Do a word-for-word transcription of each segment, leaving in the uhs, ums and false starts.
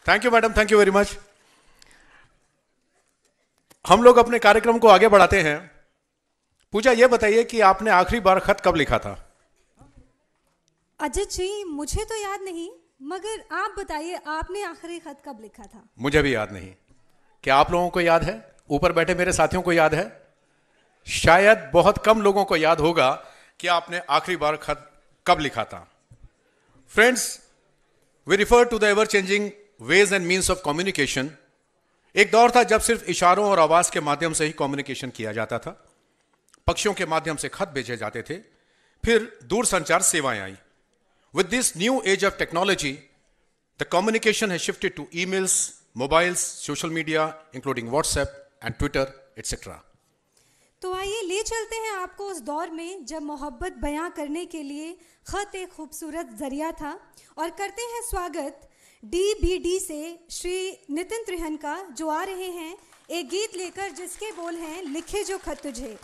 Thank you madam, thank you very much. हम लोग अपने कार्यक्रम को आगे बढ़ाते हैं। पूजा, ये बताइए कि आपने आखिरी बार खत कब लिखा था? अजय जी, मुझे तो याद नहीं, मगर आप बताइए आपने आखिरी खत कब लिखा था? मुझे भी याद नहीं। क्या आप लोगों को याद है? ऊपर बैठे मेरे साथियों को याद है? शायद बहुत कम लोगों को याद होगा कि आपने आखिरी बार खत कब लिखा था। Friends, we refer to the ever changing ways and means of communication. एक दौर था जब सिर्फ इशारों और आवाज के माध्यम से ही कम्युनिकेशन किया जाता था। पक्षियों के माध्यम से खत भेजे जाते थे। फिर दूरसंचार सेवाएं आई। With this new age of technology, the communication has shifted to emails, mobiles, social media including WhatsApp and Twitter etcetera. तो आइए ले चलते हैं आपको उस दौर में जब मोहब्बत बयां करने के लिए खत एक खूबसूरत जरिया था, और करते हैं स्वागत डी बी डी से श्री नितिन त्रिहन का, जो आ रहे हैं एक गीत लेकर जिसके बोल हैं लिखे जो खत तुझे।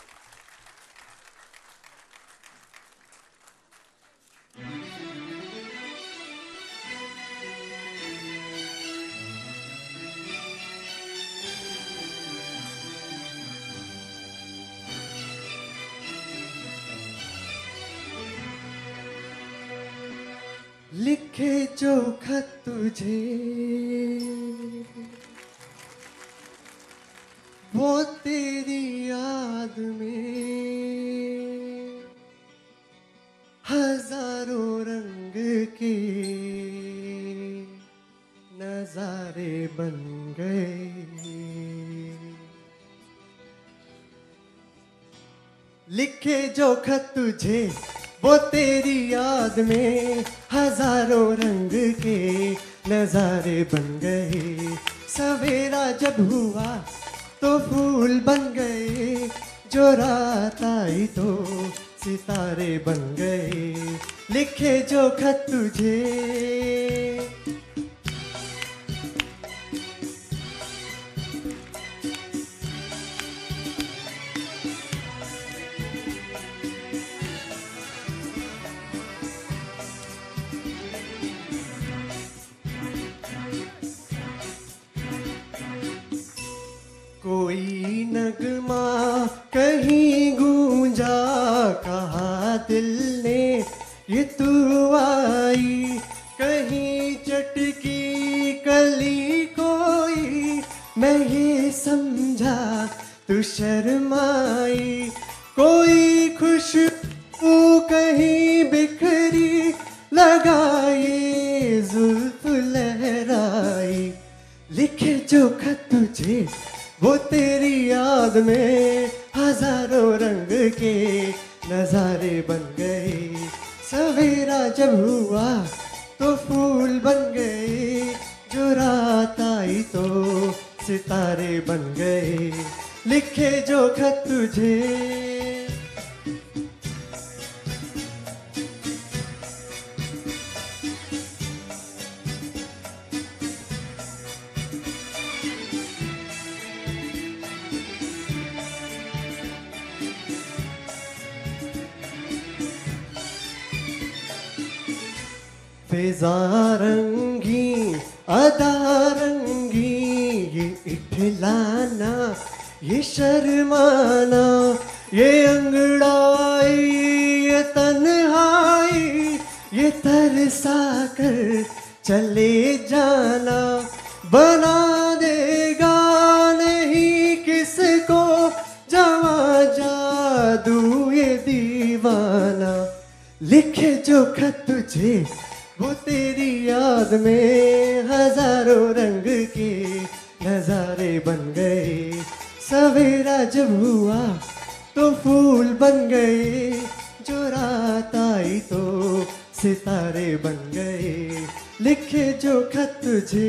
लिखे जो खत तुझे वो तेरी याद में हजारों रंग के नजारे बन गए। लिखे जो खत तुझे वो तेरी याद में हजारों रंग के नजारे बन गए। सवेरा जब हुआ तो फूल बन गए, जो रात आई तो सितारे बन गए। लिखे जो खत तुझे कोई नगमा कहीं गूंजा, कहा दिल ने ये तू आई। कहीं चटकी कली कोई, मैं ये समझा तू शर्माई। कोई खुशबू कहीं बिखरी, लगाए जुल्फ लहराई। लिखे जो खत तुझे वो तेरी याद में हजारों रंग के नजारे बन गए। सवेरा जब हुआ तो फूल बन गए, जो रात आई तो सितारे बन गए। लिखे जो खत तुझे फिजा रंगी अदा रंगी, ये इठलाना ये शर्माना, ये अंगड़ाई ये तन्हाई, ये तरसा कर चले जाना। बना देगा नहीं किसको जवा जादू ये दीवाना। लिखे जो खत तुझे वो तेरी याद में हजारों रंग के नजारे बन गए। सवेरा जब हुआ तो फूल बन गए, जो रात आई तो सितारे बन गए। लिखे जो खत तुझे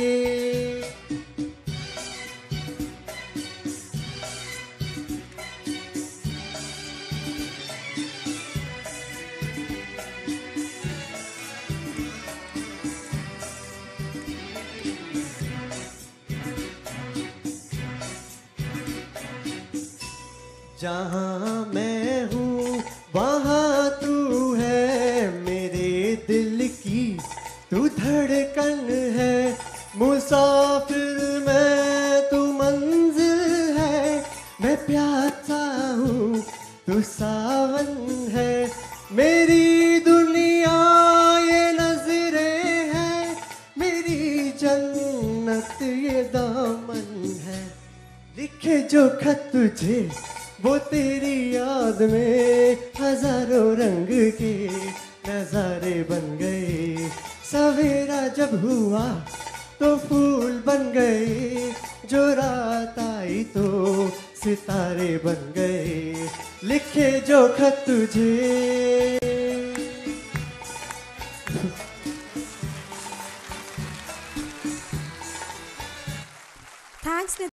जहाँ मैं हूँ वहाँ तू है, मेरे दिल की तू धड़कन है। मुसाफिर मैं तू मंजिल है, मैं प्यासा हूँ तू सावन है। मेरी दुनिया ये नजरें है, मेरी जन्नत ये दामन है। लिखे जो खत तुझे वो तेरी याद में हजारों रंग के नजारे बन गए। सवेरा जब हुआ तो फूल बन गए, जो रात आई तो सितारे बन गए। लिखे जो खत तुझे